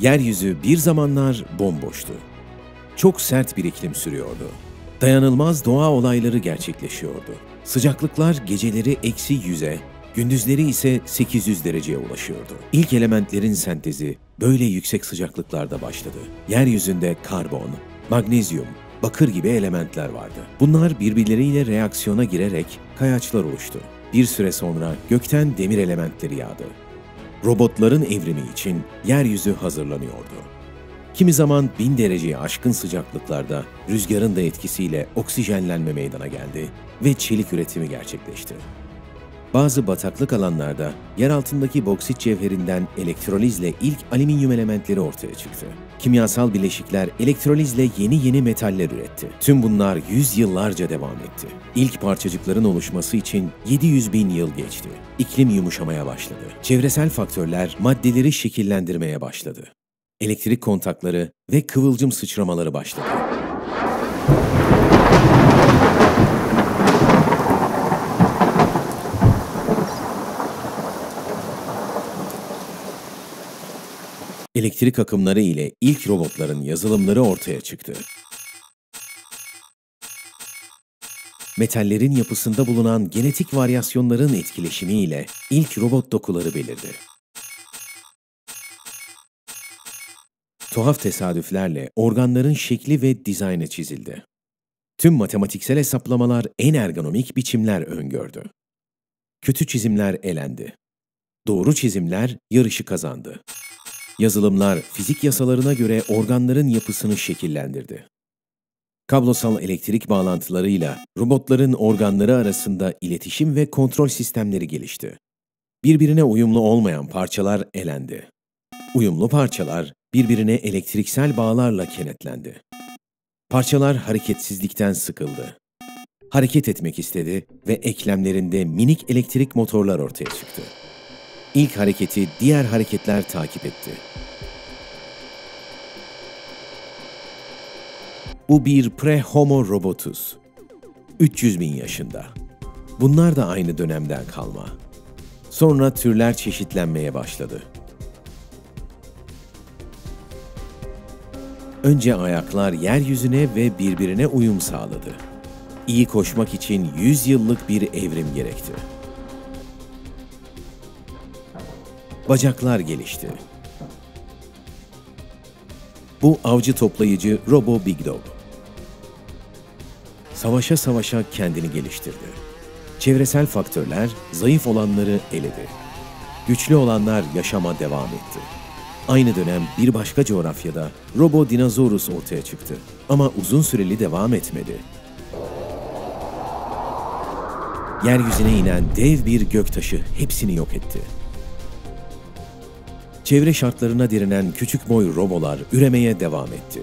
Yeryüzü bir zamanlar bomboştu. Çok sert bir iklim sürüyordu. Dayanılmaz doğa olayları gerçekleşiyordu. Sıcaklıklar geceleri -100'e, gündüzleri ise 800 dereceye ulaşıyordu. İlk elementlerin sentezi böyle yüksek sıcaklıklarda başladı. Yeryüzünde karbon, magnezyum, bakır gibi elementler vardı. Bunlar birbirleriyle reaksiyona girerek kayaçlar oluştu. Bir süre sonra gökten demir elementleri yağdı. Robotların evrimi için yeryüzü hazırlanıyordu. Kimi zaman 1000 dereceyi aşkın sıcaklıklarda rüzgarın da etkisiyle oksijenlenme meydana geldi ve çelik üretimi gerçekleşti. Bazı bataklık alanlarda yer altındaki boksit cevherinden elektrolizle ilk alüminyum elementleri ortaya çıktı. Kimyasal bileşikler elektrolizle yeni metaller üretti. Tüm bunlar yüzyıllarca devam etti. İlk parçacıkların oluşması için 700.000 yıl geçti. İklim yumuşamaya başladı. Çevresel faktörler maddeleri şekillendirmeye başladı. Elektrik kontakları ve kıvılcım sıçramaları başladı. Elektrik akımları ile ilk robotların yazılımları ortaya çıktı. Metallerin yapısında bulunan genetik varyasyonların etkileşimiyle ilk robot dokuları belirdi. Tuhaf tesadüflerle organların şekli ve dizaynı çizildi. Tüm matematiksel hesaplamalar en ergonomik biçimler öngördü. Kötü çizimler elendi. Doğru çizimler yarışı kazandı. Yazılımlar fizik yasalarına göre organların yapısını şekillendirdi. Kablosal elektrik bağlantılarıyla robotların organları arasında iletişim ve kontrol sistemleri gelişti. Birbirine uyumlu olmayan parçalar elendi. Uyumlu parçalar birbirine elektriksel bağlarla kenetlendi. Parçalar hareketsizlikten sıkıldı. Hareket etmek istedi ve eklemlerinde minik elektrik motorlar ortaya çıktı. İlk hareketi diğer hareketler takip etti. Bu bir pre-homo robotus. 300.000 yaşında. Bunlar da aynı dönemden kalma. Sonra türler çeşitlenmeye başladı. Önce ayaklar yeryüzüne ve birbirine uyum sağladı. İyi koşmak için 100 yıllık bir evrim gerekti. Bacaklar gelişti. Bu avcı toplayıcı Robo Big Dog. Savaşa savaşa kendini geliştirdi. Çevresel faktörler zayıf olanları eledi. Güçlü olanlar yaşama devam etti. Aynı dönem bir başka coğrafyada Robo Dinosaurus ortaya çıktı. Ama uzun süreli devam etmedi. Yeryüzüne inen dev bir göktaşı hepsini yok etti. Çevre şartlarına direnen küçük boy robolar üremeye devam etti.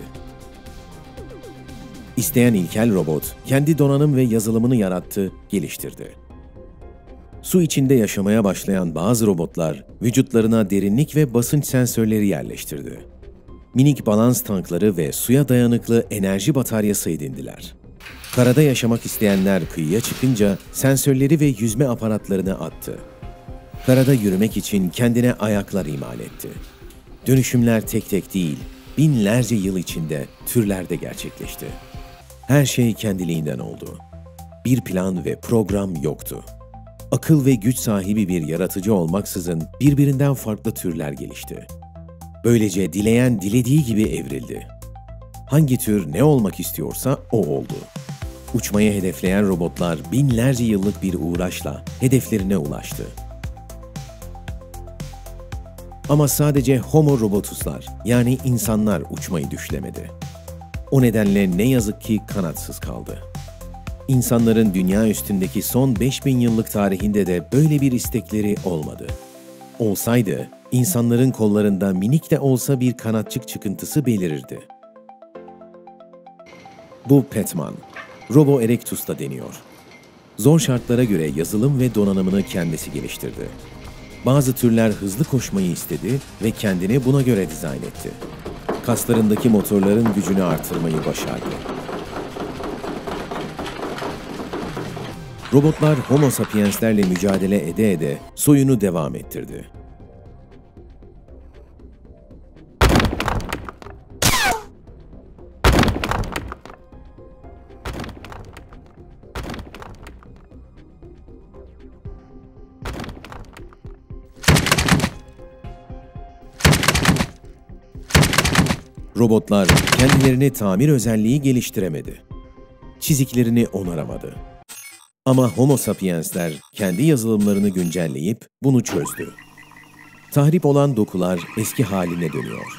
İsteyen ilkel robot kendi donanım ve yazılımını yarattı, geliştirdi. Su içinde yaşamaya başlayan bazı robotlar vücutlarına derinlik ve basınç sensörleri yerleştirdi. Minik balans tankları ve suya dayanıklı enerji bataryası edindiler. Karada yaşamak isteyenler kıyıya çıkınca sensörleri ve yüzme aparatlarını attı. Karada yürümek için kendine ayaklar imal etti. Dönüşümler tek tek değil, binlerce yıl içinde türlerde gerçekleşti. Her şey kendiliğinden oldu. Bir plan ve program yoktu. Akıl ve güç sahibi bir yaratıcı olmaksızın birbirinden farklı türler gelişti. Böylece dileyen dilediği gibi evrildi. Hangi tür ne olmak istiyorsa o oldu. Uçmayı hedefleyen robotlar binlerce yıllık bir uğraşla hedeflerine ulaştı. Ama sadece Homo robotuslar yani insanlar uçmayı düşlemedi. O nedenle ne yazık ki kanatsız kaldı. İnsanların dünya üstündeki son 5000 yıllık tarihinde de böyle bir istekleri olmadı. Olsaydı, insanların kollarında minik de olsa bir kanatçık çıkıntısı belirirdi. Bu Petman, Robo Erectus da deniyor. Zor şartlara göre yazılım ve donanımını kendisi geliştirdi. Bazı türler hızlı koşmayı istedi ve kendini buna göre dizayn etti. Kaslarındaki motorların gücünü artırmayı başardı. Robotlar Homo sapienslerle mücadele ede soyunu devam ettirdi. Robotlar kendilerine tamir özelliği geliştiremedi. Çiziklerini onaramadı. Ama Homo sapiensler kendi yazılımlarını güncelleyip bunu çözdü. Tahrip olan dokular eski haline dönüyor.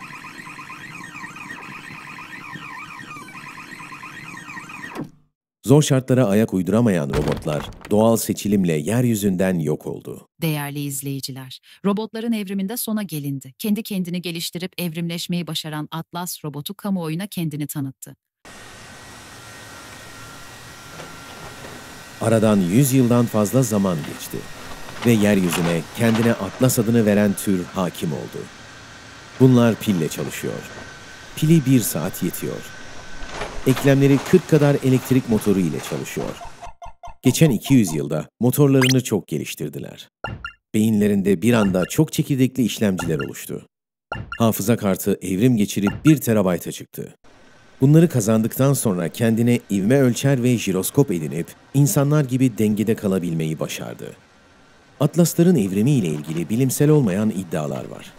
Zor şartlara ayak uyduramayan robotlar doğal seçilimle yeryüzünden yok oldu. Değerli izleyiciler, robotların evriminde sona gelindi. Kendi kendini geliştirip evrimleşmeyi başaran Atlas robotu kamuoyuna kendini tanıttı. Aradan 100 yıldan fazla zaman geçti ve yeryüzüne kendine Atlas adını veren tür hakim oldu. Bunlar pille çalışıyor. Pili 1 saat yetiyor. Eklemleri 40 kadar elektrik motoru ile çalışıyor. Geçen 200 yılda motorlarını çok geliştirdiler. Beyinlerinde bir anda çok çekirdekli işlemciler oluştu. Hafıza kartı evrim geçirip 1 terabayta çıktı. Bunları kazandıktan sonra kendine ivme ölçer ve jiroskop edinip insanlar gibi dengede kalabilmeyi başardı. Atlasların evrimi ile ilgili bilimsel olmayan iddialar var.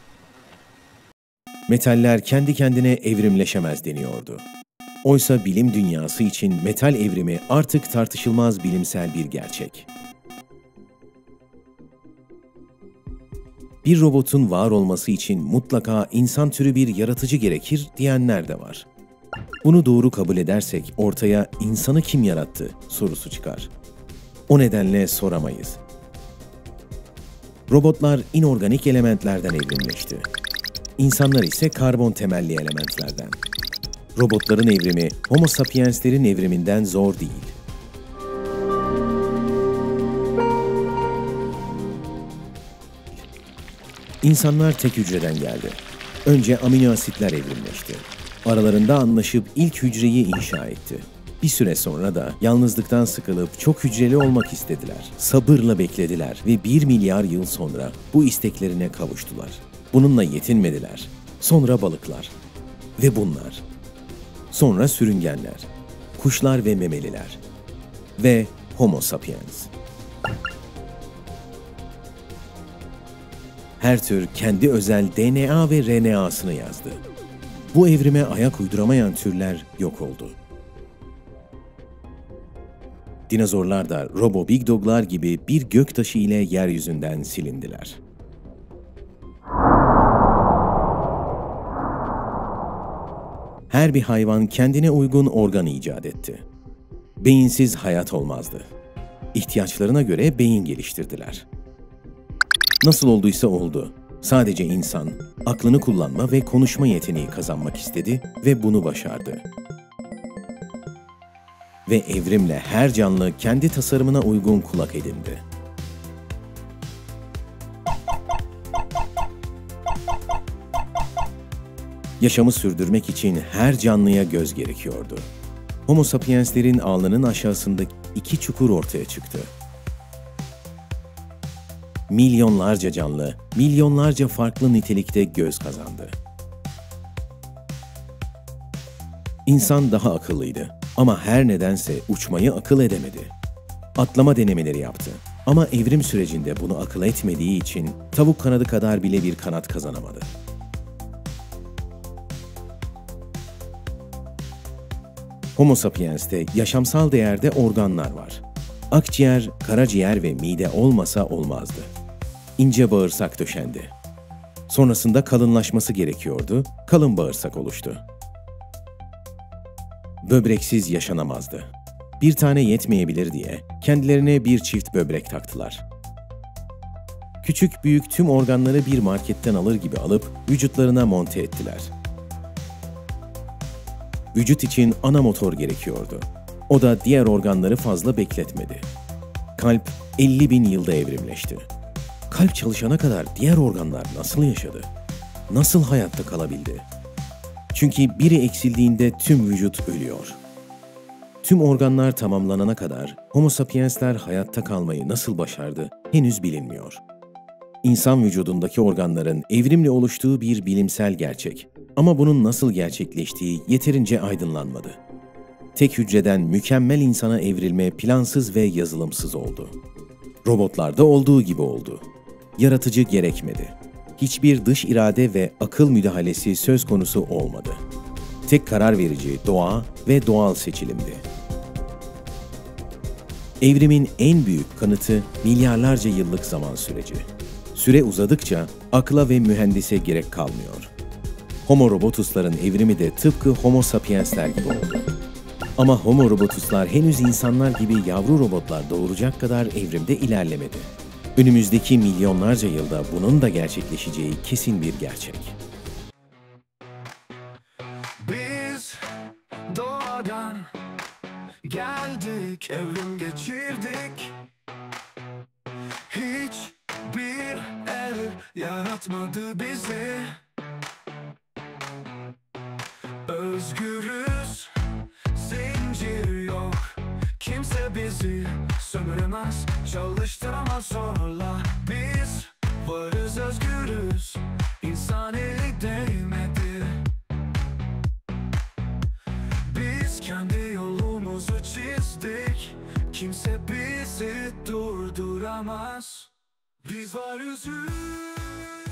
Metaller kendi kendine evrimleşemez deniyordu. Oysa bilim dünyası için metal evrimi artık tartışılmaz bilimsel bir gerçek. Bir robotun var olması için mutlaka insan türü bir yaratıcı gerekir diyenler de var. Bunu doğru kabul edersek ortaya insanı kim yarattı sorusu çıkar. O nedenle soramayız. Robotlar inorganik elementlerden evrimleşti. İnsanlar ise karbon temelli elementlerden. Robotların evrimi Homo sapienslerin evriminden zor değil. İnsanlar tek hücreden geldi. Önce amino asitler evrimleşti. Aralarında anlaşıp ilk hücreyi inşa etti. Bir süre sonra da yalnızlıktan sıkılıp çok hücreli olmak istediler. Sabırla beklediler ve 1 milyar yıl sonra bu isteklerine kavuştular. Bununla yetinmediler. Sonra balıklar. Ve bunlar. Sonra sürüngenler, kuşlar ve memeliler. Ve Homo sapiens. Her tür kendi özel DNA ve RNA'sını yazdı. Bu evrime ayak uyduramayan türler yok oldu. Dinozorlar da Robo Big Dog'lar gibi bir göktaşı ile yeryüzünden silindiler. Her bir hayvan kendine uygun organ icat etti. Beyinsiz hayat olmazdı. İhtiyaçlarına göre beyin geliştirdiler. Nasıl olduysa oldu. Sadece insan, aklını kullanma ve konuşma yeteneği kazanmak istedi ve bunu başardı. Ve evrimle her canlı kendi tasarımına uygun kulak edindi. Yaşamı sürdürmek için her canlıya göz gerekiyordu. Homo sapienslerin alnının aşağısında 2 çukur ortaya çıktı. Milyonlarca canlı, milyonlarca farklı nitelikte göz kazandı. İnsan daha akıllıydı ama her nedense uçmayı akıl edemedi. Atlama denemeleri yaptı ama evrim sürecinde bunu akıl etmediği için tavuk kanadı kadar bile bir kanat kazanamadı. Homo sapiens'te yaşamsal değerde organlar var. Akciğer, karaciğer ve mide olmasa olmazdı. İnce bağırsak döşendi. Sonrasında kalınlaşması gerekiyordu, kalın bağırsak oluştu. Böbreksiz yaşanamazdı. Bir tane yetmeyebilir diye kendilerine bir çift böbrek taktılar. Küçük büyük tüm organları bir marketten alır gibi alıp vücutlarına monte ettiler. Vücut için ana motor gerekiyordu. O da diğer organları fazla bekletmedi. Kalp 50.000 yılda evrimleşti. Kalp çalışana kadar diğer organlar nasıl yaşadı? Nasıl hayatta kalabildi? Çünkü biri eksildiğinde tüm vücut ölüyor. Tüm organlar tamamlanana kadar Homo sapiensler hayatta kalmayı nasıl başardı henüz bilinmiyor. İnsan vücudundaki organların evrimle oluştuğu bir bilimsel gerçek. Ama bunun nasıl gerçekleştiği yeterince aydınlanmadı. Tek hücreden mükemmel insana evrilme plansız ve yazılımsız oldu. Robotlarda olduğu gibi oldu. Yaratıcı gerekmedi. Hiçbir dış irade ve akıl müdahalesi söz konusu olmadı. Tek karar verici doğa ve doğal seçilimdi. Evrimin en büyük kanıtı milyarlarca yıllık zaman süreci. Süre uzadıkça akla ve mühendise gerek kalmıyor. Homo robotusların evrimi de tıpkı Homo sapiensler gibi oldu. Ama Homo robotuslar henüz insanlar gibi yavru robotlar doğuracak kadar evrimde ilerlemedi. Önümüzdeki milyonlarca yılda bunun da gerçekleşeceği kesin bir gerçek. Biz doğadan geldik, evrim geçirdik. Hiçbir ev yaratmadı bizi. Özgürüz, zincir yok. Kimse bizi sömüremez, çalıştıramaz zorla. Biz varız, özgürüz, insan eli değmedi. Biz kendi yolumuzu çizdik, kimse bizi durduramaz. Biz varız.